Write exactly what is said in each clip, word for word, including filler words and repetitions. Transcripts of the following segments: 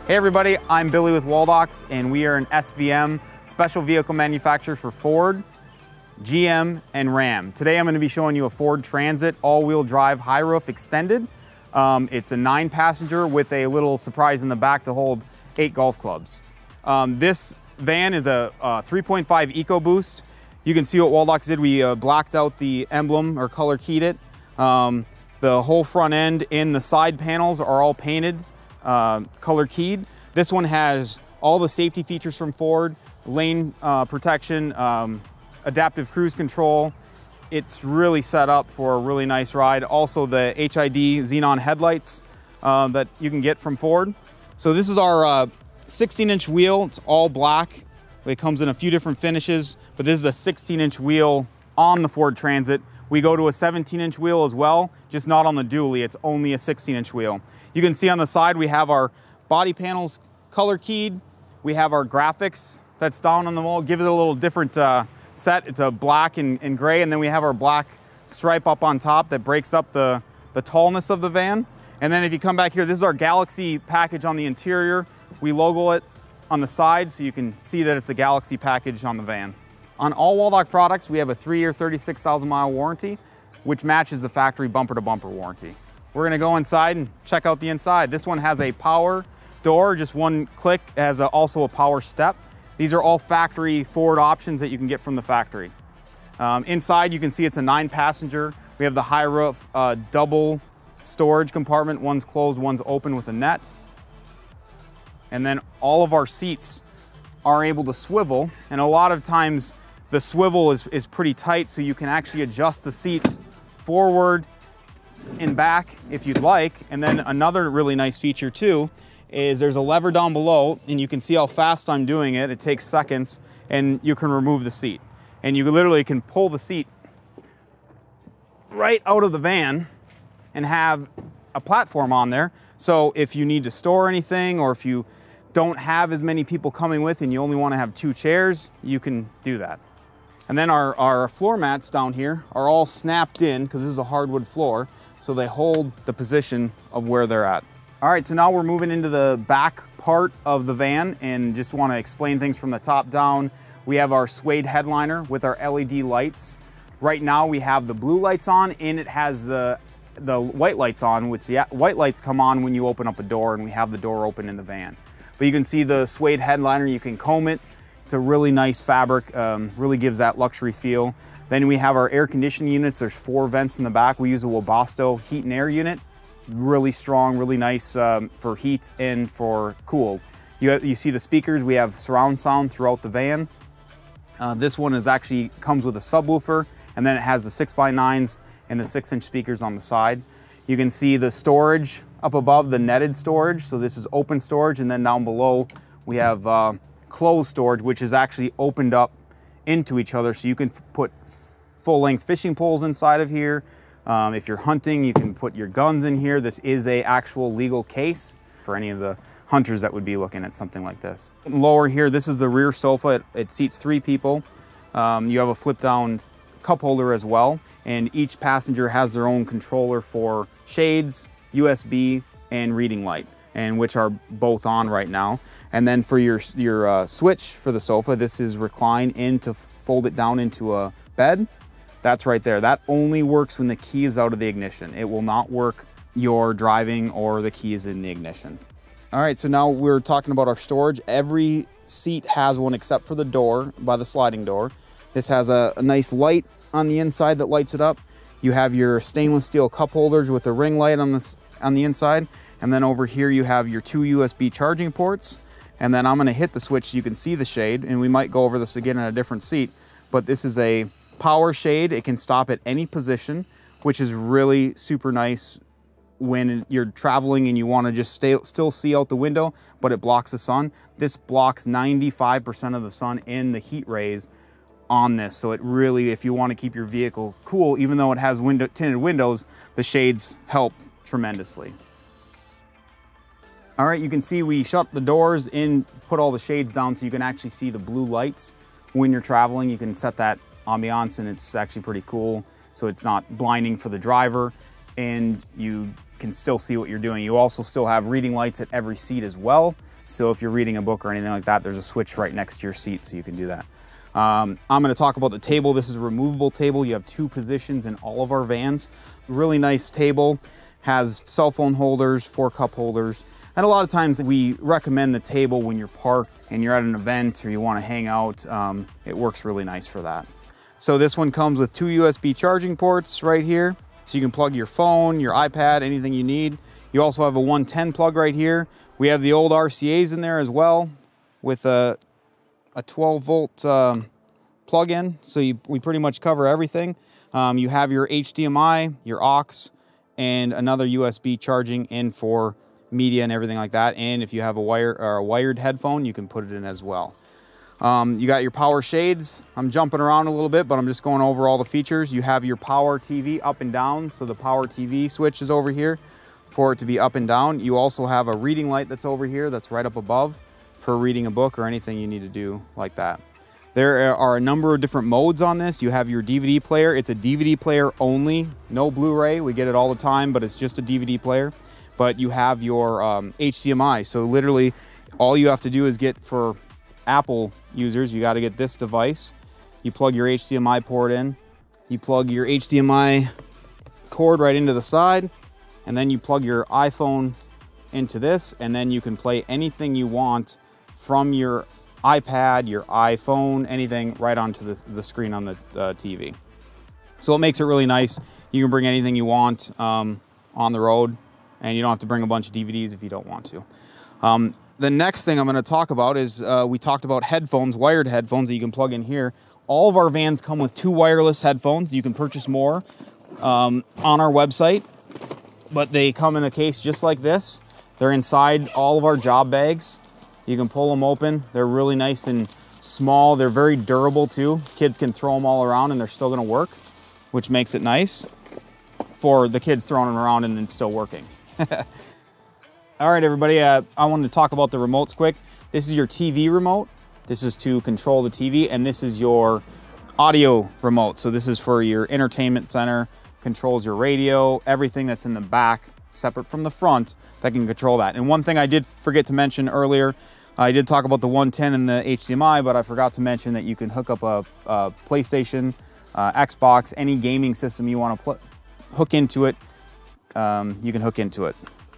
Hey everybody, I'm Billy with Waldoch, and we are an S V M, special vehicle manufacturer for Ford, G M, and Ram. Today I'm going to be showing you a Ford Transit all-wheel drive high roof extended. Um, it's a nine passenger with a little surprise in the back to hold eight golf clubs. Um, this van is a, a three point five EcoBoost. You can see what Waldoch did. We uh, blacked out the emblem or color keyed it. Um, the whole front end and the side panels are all painted. Uh, color keyed. This one has all the safety features from Ford, lane uh, protection, um, adaptive cruise control. It's really set up for a really nice ride. Also the H I D xenon headlights uh, that you can get from Ford. So this is our uh, sixteen inch wheel. It's all black. It comes in a few different finishes, but this is a sixteen inch wheel on the Ford Transit. We go to a seventeen inch wheel as well, just not on the dually. It's only a sixteen inch wheel. You can see on the side we have our body panels color keyed. We have our graphics that's down on the wall. Give it a little different uh, set. It's a black and, and gray, and then we have our black stripe up on top that breaks up the, the tallness of the van. And then if you come back here, this is our Galaxy package on the interior. We logo it on the side so you can see that it's a Galaxy package on the van. On all Waldoch products, we have a three year, thirty-six thousand mile warranty, which matches the factory bumper to bumper warranty. We're gonna go inside and check out the inside. This one has a power door, just one click. It has a, also a power step. These are all factory Ford options that you can get from the factory. Um, inside, you can see it's a nine passenger. We have the high roof uh, double storage compartment. One's closed, one's open with a net. And then all of our seats are able to swivel. And a lot of times the swivel is, is pretty tight, so you can actually adjust the seats forward and back if you'd like. And then another really nice feature too is there's a lever down below, and you can see how fast I'm doing it. It takes seconds, and you can remove the seat. And you literally can pull the seat right out of the van and have a platform on there. So if you need to store anything, or if you don't have as many people coming with and you only want to have two chairs, you can do that. And then our, our floor mats down here are all snapped in because this is a hardwood floor, so they hold the position of where they're at. All right, so now we're moving into the back part of the van and just want to explain things from the top down. We have our suede headliner with our L E D lights. Right now we have the blue lights on, and it has the, the white lights on, which the white lights come on when you open up a door, and we have the door open in the van. But you can see the suede headliner, you can comb it. It's a really nice fabric, um, really gives that luxury feel. Then we have our air conditioning units. There's four vents in the back. We use a Webasto heat and air unit. Really strong, really nice um, for heat and for cool. You, have, you see the speakers. We have surround sound throughout the van. Uh, this one is actually comes with a subwoofer, and then it has the six by nines and the six inch speakers on the side. You can see the storage up above, the netted storage. So this is open storage, and then down below we have uh, closed storage, which is actually opened up into each other. So you can put full length fishing poles inside of here. Um, if you're hunting, you can put your guns in here. This is a actual legal case for any of the hunters that would be looking at something like this. Lower here, this is the rear sofa. It, it seats three people. Um, you have a flip down cup holder as well, and each passenger has their own controller for shades, U S B, and reading light, and which are both on right now. And then for your, your uh, switch for the sofa, this is recline in to fold it down into a bed. That's right there. That only works when the key is out of the ignition. It will not work you're driving or the key is in the ignition. All right, so now we're talking about our storage. Every seat has one except for the door by the sliding door. This has a, a nice light on the inside that lights it up. You have your stainless steel cup holders with a ring light on this on the inside. And then over here you have your two U S B charging ports. And then I'm gonna hit the switch so you can see the shade, and we might go over this again in a different seat, but this is a power shade. It can stop at any position, which is really super nice when you're traveling and you want to just stay, still see out the window, but it blocks the sun. This blocks ninety-five percent of the sun in the heat rays on this. So it really, if you want to keep your vehicle cool, even though it has window, tinted windows, the shades help tremendously. All right, you can see we shut the doors and put all the shades down so you can actually see the blue lights when you're traveling. You can set that ambiance, and it's actually pretty cool, so it's not blinding for the driver, and you can still see what you're doing. You also still have reading lights at every seat as well, So if you're reading a book or anything like that, there's a switch right next to your seat, so you can do that. Um, I'm going to talk about the table. This is a removable table. You have two positions in all of our vans. Really nice table. Has cell phone holders, four cup holders. And a lot of times we recommend the table when you're parked and you're at an event or you want to hang out. Um, it works really nice for that. So this one comes with two U S B charging ports right here. So you can plug your phone, your iPad, anything you need. You also have a one ten plug right here. We have the old R C As in there as well with a, a twelve volt um, plug-in. So you, we pretty much cover everything. Um, you have your H D M I, your aux, and another U S B charging in for media and everything like that. And if you have a wire or a wired headphone, you can put it in as well. Um, you got your power shades. I'm jumping around a little bit, but I'm just going over all the features. You have your power T V up and down. So the power T V switch is over here for it to be up and down. You also have a reading light that's over here that's right up above for reading a book or anything you need to do like that. There are a number of different modes on this. You have your D V D player. It's a D V D player only, no Blu-ray. We get it all the time, but it's just a D V D player. But you have your um, H D M I. So literally all you have to do is get, for Apple users, you got to get this device. You plug your H D M I port in. You plug your H D M I cord right into the side. And then you plug your iPhone into this. And then you can play anything you want from your iPad, your iPhone, anything right onto the, the screen on the uh, T V. So it makes it really nice. You can bring anything you want um, on the road, and you don't have to bring a bunch of D V Ds if you don't want to. Um, the next thing I'm going to talk about is uh, we talked about headphones, wired headphones that you can plug in here. All of our vans come with two wireless headphones. You can purchase more um, on our website, but they come in a case just like this. They're inside all of our job bags. You can pull them open. They're really nice and small. They're very durable too. Kids can throw them all around and they're still gonna work, which makes it nice for the kids throwing them around and then still working. All right, everybody, uh, I wanted to talk about the remotes quick. This is your T V remote. This is to control the T V, and this is your audio remote. So this is for your entertainment center, controls your radio, everything that's in the back, separate from the front, that can control that. And one thing I did forget to mention earlier, I did talk about the one ten and the H D M I, but I forgot to mention that you can hook up a, a PlayStation, uh, Xbox, any gaming system you want to hook into it, um, you can hook into it.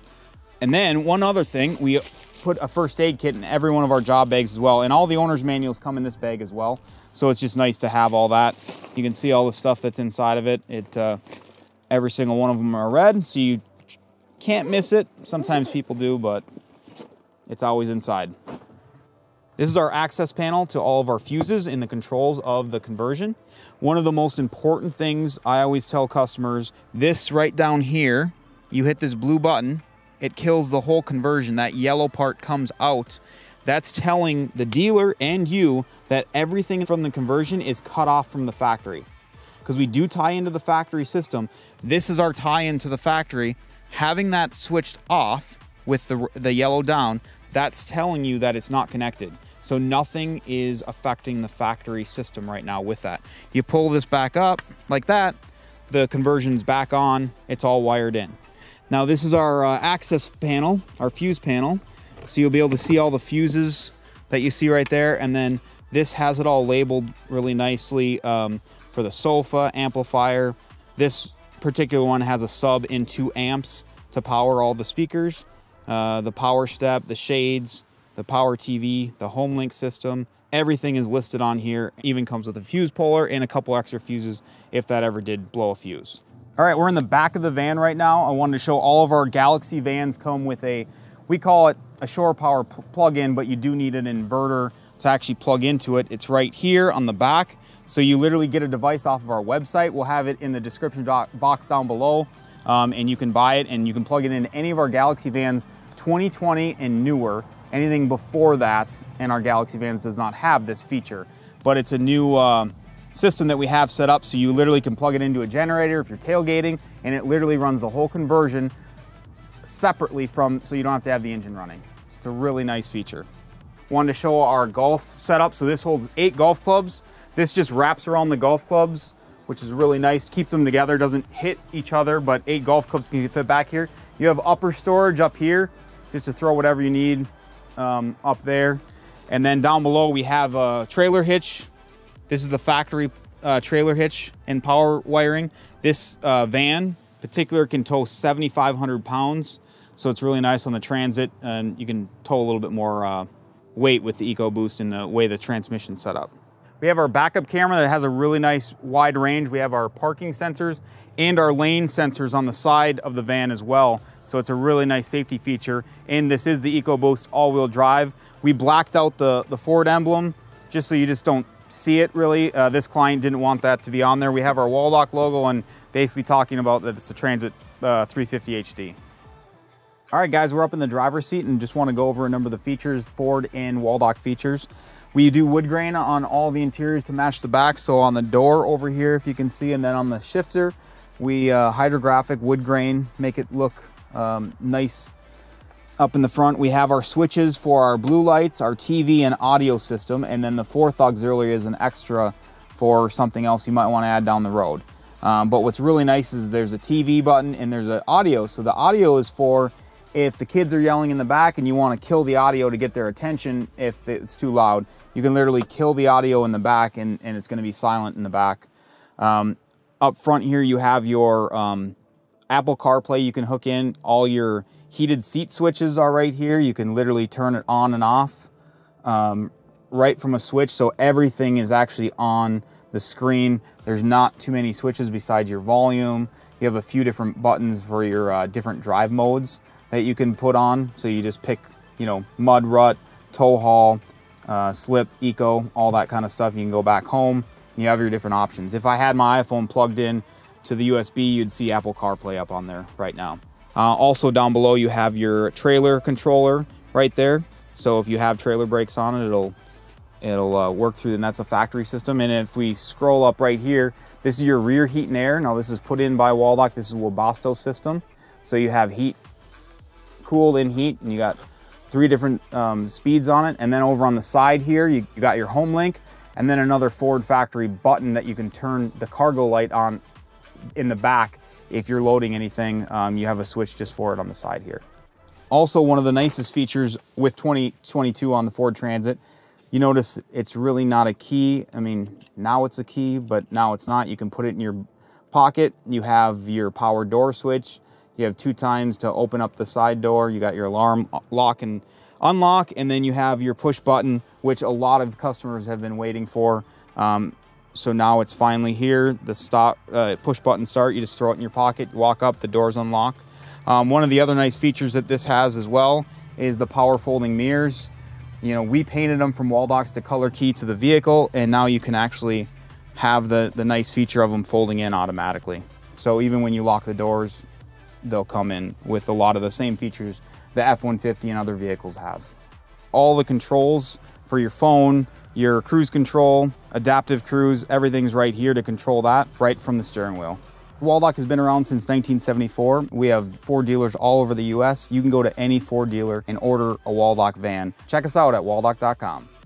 And then one other thing, we put a first aid kit in every one of our job bags as well, and all the owner's manuals come in this bag as well. So it's just nice to have all that. You can see all the stuff that's inside of it. It uh, every single one of them are red, so you can't miss it. Sometimes people do, but it's always inside. This is our access panel to all of our fuses in the controls of the conversion. One of the most important things I always tell customers, this right down here, you hit this blue button, it kills the whole conversion. That yellow part comes out. That's telling the dealer and you that everything from the conversion is cut off from the factory. Because we do tie into the factory system. This is our tie-in to the factory. Having that switched off with the, the yellow down, that's telling you that it's not connected. So nothing is affecting the factory system right now with that. You pull this back up like that, the conversion's back on, it's all wired in. Now this is our uh, access panel, our fuse panel. So you'll be able to see all the fuses that you see right there. And then this has it all labeled really nicely um, for the sofa, amplifier. This particular one has a sub in two amps to power all the speakers, uh, the power step, the shades, the power T V, the home link system. Everything is listed on here. Even comes with a fuse puller and a couple extra fuses if that ever did blow a fuse. All right, we're in the back of the van right now. I wanted to show all of our Galaxy vans come with a, we call it a shore power plug-in, but you do need an inverter to actually plug into it. It's right here on the back. So you literally get a device off of our website. We'll have it in the description box down below, um, and you can buy it and you can plug it into any of our Galaxy vans, twenty twenty and newer. Anything before that in our Galaxy vans does not have this feature, but it's a new uh, system that we have set up, so you literally can plug it into a generator if you're tailgating, and it literally runs the whole conversion separately from, so you don't have to have the engine running. It's a really nice feature. Wanted to show our golf setup. So this holds eight golf clubs. This just wraps around the golf clubs, which is really nice. Keep them together, doesn't hit each other, but eight golf clubs can fit back here. You have upper storage up here, just to throw whatever you need. um, up there. And then down below we have a trailer hitch. This is the factory uh, trailer hitch and power wiring. This uh, van particular can tow seventy-five hundred pounds. So it's really nice on the Transit, and you can tow a little bit more uh, weight with the EcoBoost and the way the transmission's set up. We have our backup camera that has a really nice wide range. We have our parking sensors and our lane sensors on the side of the van as well. So it's a really nice safety feature. And this is the EcoBoost all-wheel drive. We blacked out the, the Ford emblem just so you just don't see it really. Uh, this client didn't want that to be on there. We have our Waldoch logo and basically talking about that it's a Transit uh, three fifty H D. All right, guys, we're up in the driver's seat and just want to go over a number of the features, Ford and Waldoch features. We do wood grain on all the interiors to match the back. So on the door over here, if you can see, and then on the shifter, we uh, hydrographic wood grain, make it look um, nice. Up in the front, we have our switches for our blue lights, our T V and audio system, and then the fourth auxiliary is an extra for something else you might want to add down the road. Um, but what's really nice is there's a T V button and there's an audio. So the audio is for if the kids are yelling in the back and you want to kill the audio to get their attention if it's too loud, you can literally kill the audio in the back and, and it's going to be silent in the back. Um, up front here you have your um, Apple CarPlay. You can hook in. All your heated seat switches are right here. You can literally turn it on and off um, right from a switch. So everything is actually on the screen. There's not too many switches besides your volume. You have a few different buttons for your uh, different drive modes that you can put on. So you just pick, you know, mud, rut, tow haul, uh, slip, eco, all that kind of stuff. You can go back home and you have your different options. If I had my iPhone plugged in to the U S B, you'd see Apple CarPlay up on there right now. Uh, also down below, you have your trailer controller right there. So if you have trailer brakes on it, it'll it'll uh, work through, and that's a factory system. And if we scroll up right here, this is your rear heat and air. Now this is put in by Waldoch. This is a Webasto system. So you have heat, cooled in heat, and you got three different um, speeds on it. And then over on the side here, you, you got your home link, and then another Ford factory button that you can turn the cargo light on in the back. If you're loading anything, um, you have a switch just for it on the side here. Also, one of the nicest features with twenty twenty-two on the Ford Transit, you notice it's really not a key. I mean, now it's a key, but now it's not. You can put it in your pocket. You have your power door switch. You have two times to open up the side door. You got your alarm lock and unlock, and then you have your push button, which a lot of customers have been waiting for. Um, so now it's finally here. The stop, uh, push button start, you just throw it in your pocket, you walk up, the doors unlock. Um, one of the other nice features that this has as well is the power folding mirrors. You know, we painted them from Waldoch's to color key to the vehicle, and now you can actually have the, the nice feature of them folding in automatically. So even when you lock the doors, they'll come in with a lot of the same features the F one fifty and other vehicles have. All the controls for your phone, your cruise control, adaptive cruise, everything's right here to control that right from the steering wheel. Waldoch has been around since nineteen seventy-four. We have Ford dealers all over the U S. You can go to any Ford dealer and order a Waldoch van. Check us out at waldoch dot com.